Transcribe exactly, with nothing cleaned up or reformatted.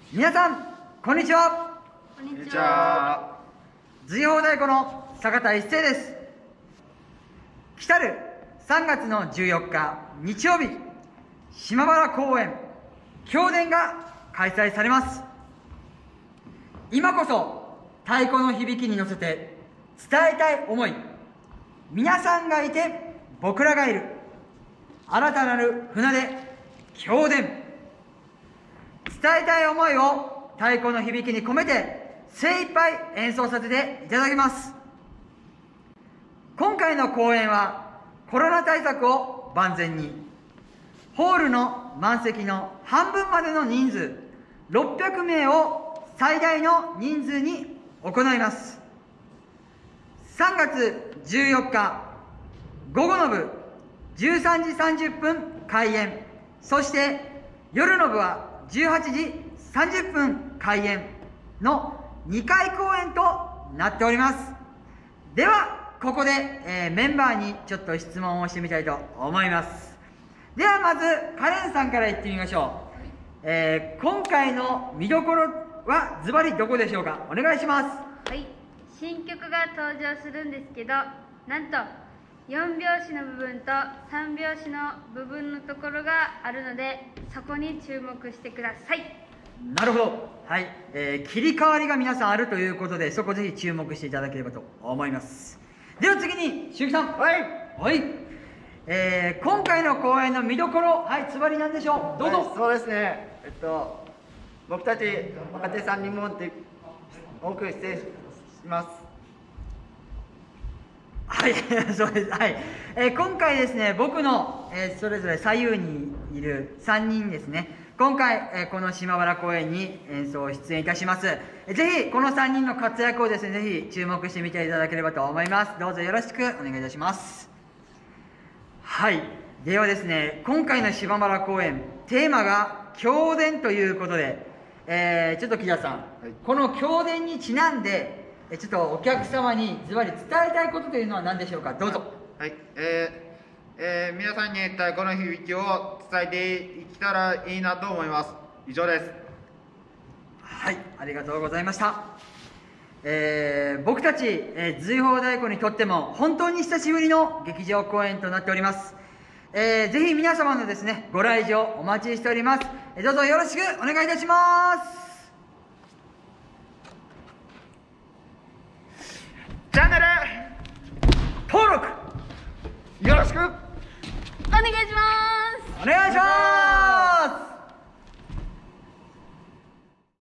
皆さんこんにちは。 こんにちは。 瑞宝太鼓の坂田一生です。来たるさんがつのじゅうよっか日曜日、島原公園経典が開催されます。今こそ太鼓の響きに乗せて伝えたい思い、皆さんがいて僕らがいる、新たなる船出経典、伝えたい思いを太鼓の響きに込めて精一杯演奏させていただきます。今回の公演はコロナ対策を万全に、ホールの満席の半分までの人数ろっぴゃくめいを最大の人数に行います。さんがつじゅうよっか午後の部じゅうさんじさんじゅっぷん開演、そして夜の部はじゅうはちじさんじゅっぷん開演のにかい公演となっております。ではここで、えー、メンバーにちょっと質問をしてみたいと思います。ではまずカレンさんから言ってみましょう。えー、今回の見どころはズバリどこでしょうか。お願いします。 はい、新曲が登場するんですけど、なんとよんびょうしの部分とさんびょうしの部分のところがあるので、そこに注目してください。 なるほど。はい、えー、切り替わりが皆さんあるということで、そこぜひ注目していただければと思います。では次にしゅうきさん。 はい、 はい、えー、今回の公演の見どころ、はい、ズバリなんでしょう。どうぞ。 はい、そうですね、えっと僕たち若手さんにもって多く出演します。 はいそうです。はい、えー、今回ですね、僕の、えー、それぞれ左右にいるさんにんですね、今回、えー、この島原公演に演奏出演いたします。えー、ぜひこのさんにんの活躍をですね、ぜひ注目してみていただければと思います。どうぞよろしくお願いいたします。はい、ではですね、今回の島原公演テーマが経典ということで、えー、ちょっと木田さん、はい、この経典にちなんでちょっとお客様にズバリ伝えたいことというのは何でしょうか。どうぞ。 はい、えーえー、皆さんに太鼓の響きを伝えていけたらいいなと思います。以上です。 はい、ありがとうございました。えー、僕たち、えー、瑞宝太鼓にとっても本当に久しぶりの劇場公演となっております。えー、ぜひ皆様のですねご来場お待ちしております。えー、どうぞよろしくお願いいたします。 チャンネル登録よろしくお願いします。 お願いします。